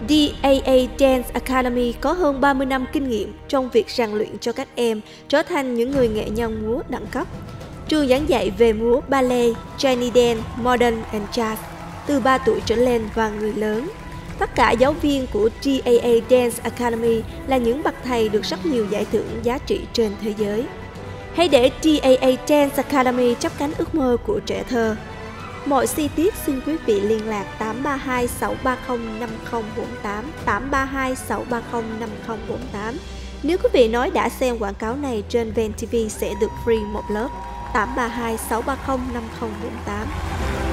DAA Dance Academy có hơn 30 năm kinh nghiệm trong việc rèn luyện cho các em trở thành những người nghệ nhân múa đẳng cấp. Trường giảng dạy về múa ballet, Chinese dance, modern and jazz từ 3 tuổi trở lên và người lớn. Tất cả giáo viên của DAA Dance Academy là những bậc thầy được rất nhiều giải thưởng giá trị trên thế giới. Hãy để DAA Dance Academy chắp cánh ước mơ của trẻ thơ. Mọi chi tiết xin quý vị liên lạc 832 630 5048, 832 630 5048. Nếu quý vị nói đã xem quảng cáo này trên VN TV sẽ được free một lớp. 832 630 5048.